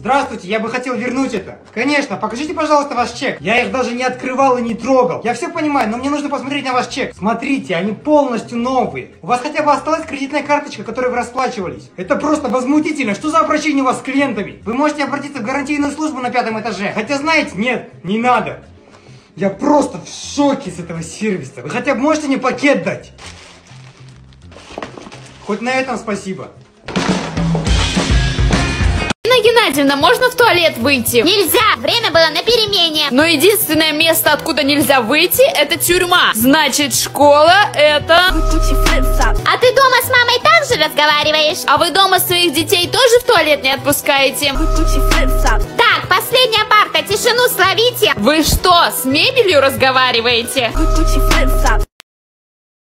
Здравствуйте, я бы хотел вернуть это. Конечно, покажите, пожалуйста, ваш чек. Я их даже не открывал и не трогал. Я все понимаю, но мне нужно посмотреть на ваш чек. Смотрите, они полностью новые. У вас хотя бы осталась кредитная карточка, которой вы расплачивались. Это просто возмутительно. Что за обращение у вас с клиентами? Вы можете обратиться в гарантийную службу на 5-м этаже. Хотя знаете, нет, не надо. Я просто в шоке с этого сервиса. Вы хотя бы можете мне пакет дать? Хоть на этом спасибо. Геннадьевна, можно в туалет выйти? Нельзя, время было на перемене. Но единственное место, откуда нельзя выйти, это тюрьма. Значит, школа это... А ты дома с мамой так же разговариваешь? А вы дома своих детей тоже в туалет не отпускаете? Так, последняя парта, тишину словите. Вы что, с мебелью разговариваете?